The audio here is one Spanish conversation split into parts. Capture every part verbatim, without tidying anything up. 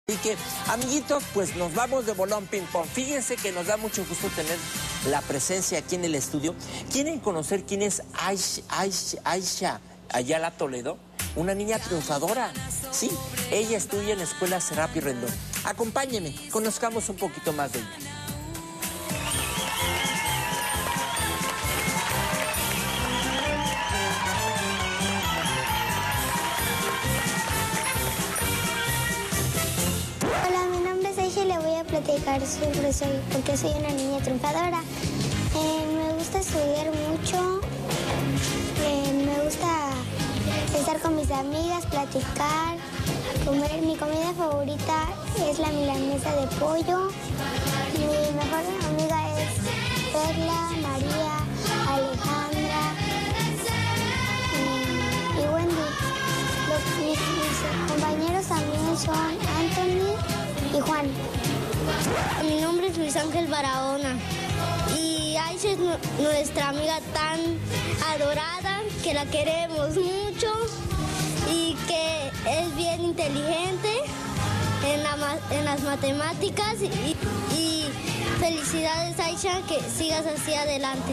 Así que, amiguitos, pues nos vamos de bolón ping pong. Fíjense que nos da mucho gusto tener la presencia aquí en el estudio. ¿Quieren conocer quién es Aisha, Aisha, Aisha Ayala Toledo? Una niña triunfadora. Sí, ella estudia en la Escuela Serapio Rendón. Acompáñenme, conozcamos un poquito más de ella. Platicar sobre soy, porque soy una niña triunfadora. Eh, me gusta estudiar mucho, eh, me gusta estar con mis amigas, platicar, comer. Mi comida favorita es la milanesa de pollo. Mi mejor amiga es Perla, María, Alejandra y, y Wendy. Los, mis, mis compañeros también son Anthony y Juan. Mi nombre es Luis Ángel Barahona y Aisha es nuestra amiga tan adorada, que la queremos mucho y que es bien inteligente en, la, en las matemáticas y, y felicidades, Aisha, que sigas así adelante.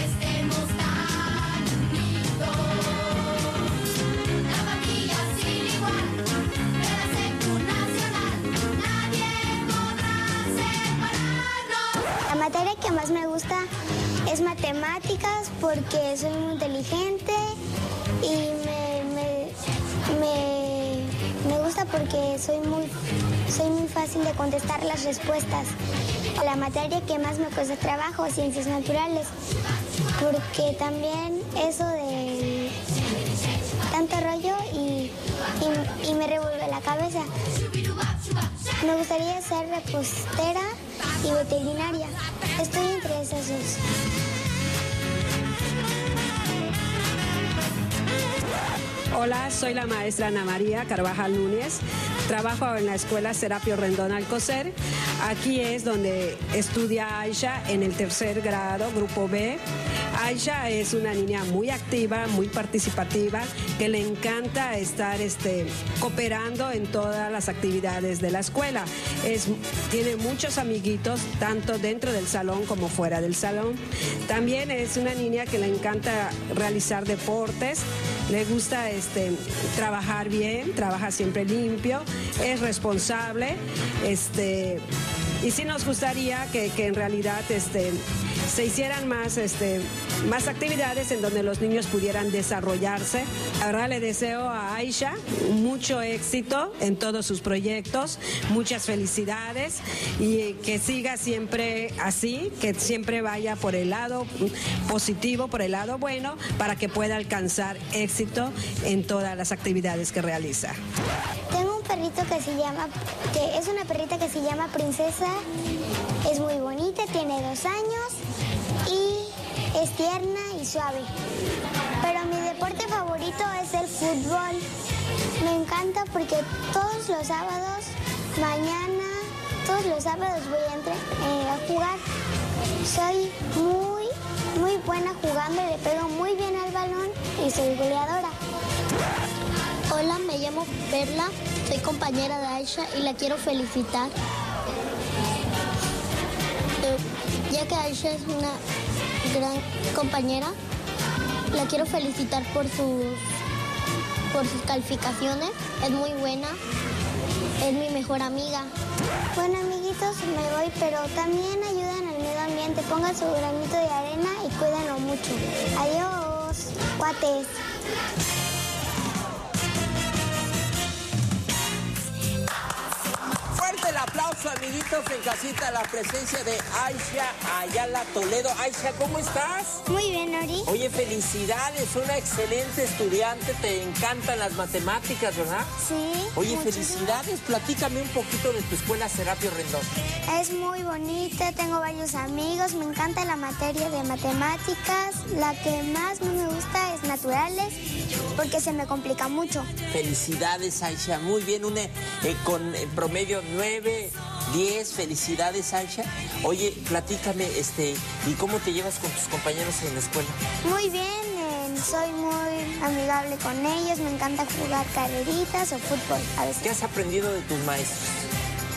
La materia que más me gusta es matemáticas porque soy muy inteligente y me, me, me, me gusta porque soy muy, soy muy fácil de contestar las respuestas. La materia que más me cuesta trabajo es ciencias naturales, porque también eso de tanto rollo y, y, y me revuelve la cabeza. Me gustaría ser repostera y veterinaria. Estoy entre esas dos. Hola, soy la maestra Ana María Carvajal Núñez. Trabajo en la Escuela Serapio Rendón Alcocer. Aquí es donde estudia Aisha en el tercer grado, grupo B. Aisha es una niña muy activa, muy participativa, que le encanta estar este, cooperando en todas las actividades de la escuela. Es, tiene muchos amiguitos, tanto dentro del salón como fuera del salón. También es una niña que le encanta realizar deportes, le gusta este, trabajar bien, trabaja siempre limpio, es responsable, este, y sí nos gustaría que, que en realidad este, se hicieran más, este, más actividades en donde los niños pudieran desarrollarse. La verdad le deseo a Aisha mucho éxito en todos sus proyectos, muchas felicidades y que siga siempre así, que siempre vaya por el lado positivo, por el lado bueno, para que pueda alcanzar éxito en todas las actividades que realiza. Tengo un perrito que se llama, que es una perrita que se llama Princesa, es muy bonita, tiene dos años y es tierna y suave. Pero mi deporte favorito es el fútbol. Me encanta porque todos los sábados, mañana, todos los sábados voy a, entre, eh, a jugar. Soy muy, muy buena jugando, le pego muy bien al balón y soy goleadora. Hola, me llamo Perla, soy compañera de Aisha y la quiero felicitar. Ya que Aisha es una gran compañera, la quiero felicitar por sus, por sus calificaciones. Es muy buena, es mi mejor amiga. Bueno, amiguitos, me voy, pero también ayuden al medio ambiente. Pongan su granito de arena y cuídenlo mucho. Adiós, cuates. El aplauso, amiguitos, en casita, la presencia de Aisha Ayala Toledo. Aisha, ¿cómo estás? Muy bien, Ori. Oye, felicidades, una excelente estudiante, te encantan las matemáticas, ¿verdad? Sí. Oye, muchísimo. Felicidades, platícame un poquito de tu escuela Serapio Rendón. Es muy bonita, tengo varios amigos, me encanta la materia de matemáticas. La que más me gusta es naturales, porque se me complica mucho. Felicidades, Aisha, muy bien, una, eh, con eh, promedio nueve, diez, felicidades, Aisha. Oye, platícame, este, ¿y cómo te llevas con tus compañeros en la escuela? Muy bien, eh, soy muy amigable con ellos, me encanta jugar carreritas o fútbol a veces. ¿Qué has aprendido de tus maestros?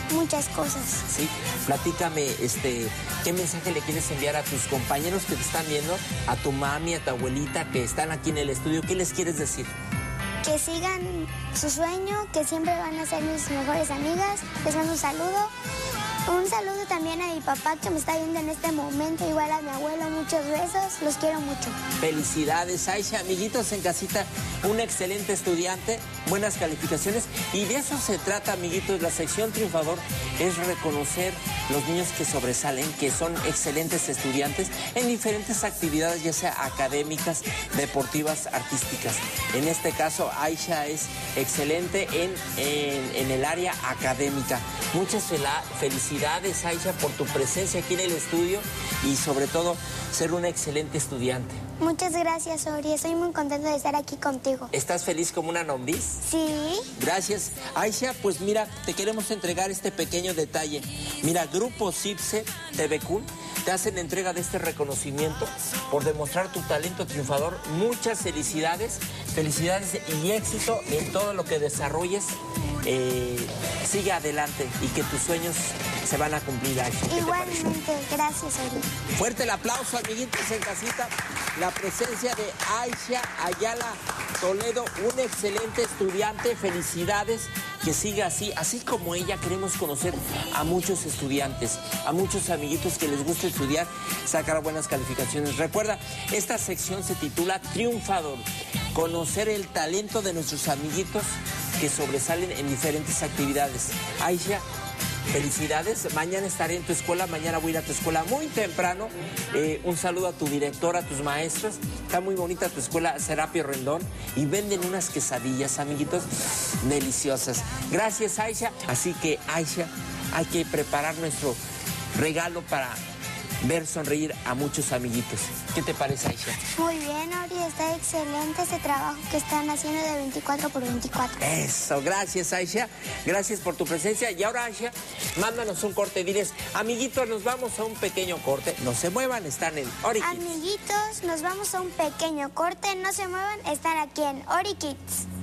muchas cosas. Sí, platícame, este, ¿qué mensaje le quieres enviar a tus compañeros que te están viendo, a tu mami, a tu abuelita que están aquí en el estudio? ¿Qué les quieres decir? Que sigan su sueño, que siempre van a ser mis mejores amigas. Les mando un saludo. Un saludo también a mi papá que me está viendo en este momento, igual a mi abuelo, muchos besos, los quiero mucho. Felicidades, Aisha, amiguitos en casita, una excelente estudiante, buenas calificaciones, y de eso se trata, amiguitos. La sección triunfador es reconocer los niños que sobresalen, que son excelentes estudiantes en diferentes actividades, ya sea académicas, deportivas, artísticas. En este caso, Aisha es excelente en, en, en el área académica. Muchas felicidades. Felicidades, Aisha, por tu presencia aquí en el estudio y sobre todo ser una excelente estudiante. Muchas gracias, Ori. Estoy muy contenta de estar aquí contigo. ¿Estás feliz como una lombriz? Sí. Gracias. Aisha, pues mira, te queremos entregar este pequeño detalle. Mira, Grupo CIPSE T V Q te hacen entrega de este reconocimiento por demostrar tu talento triunfador. Muchas felicidades, felicidades y éxito en todo lo que desarrolles. Eh, sigue adelante y que tus sueños se van a cumplir, Aisha. Igualmente, gracias, Ori. Fuerte el aplauso, amiguitos en casita. La presencia de Aisha Ayala Toledo, un excelente estudiante. Felicidades, que siga así. Así como ella, queremos conocer a muchos estudiantes, a muchos amiguitos que les gusta estudiar, sacar buenas calificaciones. Recuerda, esta sección se titula Triunfador. Conocer el talento de nuestros amiguitos que sobresalen en diferentes actividades. Aisha, felicidades. Mañana estaré en tu escuela, mañana voy a ir a tu escuela muy temprano. Eh, un saludo a tu directora, a tus maestros. Está muy bonita tu escuela, Serapio Rendón. Y venden unas quesadillas, amiguitos, deliciosas. Gracias, Aisha. Así que, Aisha, hay que preparar nuestro regalo para ver sonreír a muchos amiguitos. ¿Qué te parece, Aisha? Muy bien, Ori, está excelente este trabajo que están haciendo de veinticuatro por veinticuatro. Eso, gracias, Aisha. Gracias por tu presencia. Y ahora, Aisha, mándanos un corte. Diles, amiguitos, nos vamos a un pequeño corte. No se muevan, están en Ori Kids. Amiguitos, nos vamos a un pequeño corte. No se muevan, están aquí en Ori Kids.